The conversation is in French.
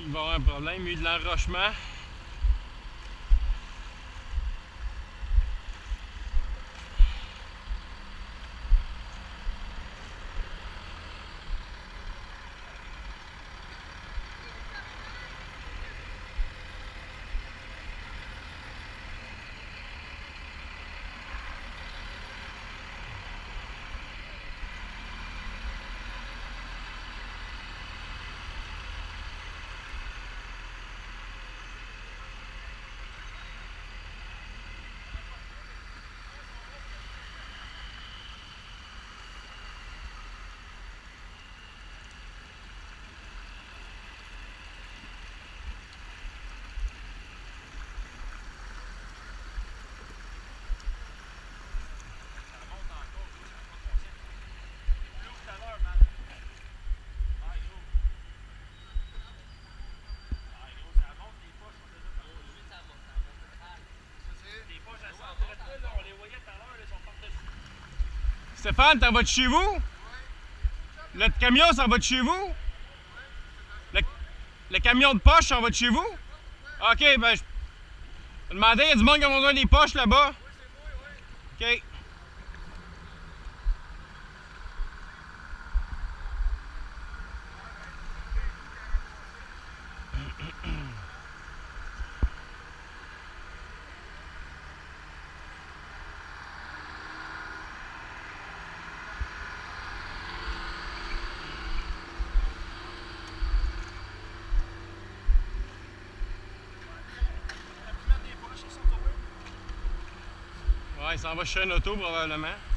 il va y avoir un problème. Il y a eu de l'enrochement. Stéphane, t'en vas de chez vous? Le camion s'en va de chez vous? Le camion de poche s'en va de chez vous? Ok, ben je demandais, il y a du monde qui a besoin des poches là-bas? Ok. Ouais, il s'en va chez un auto probablement.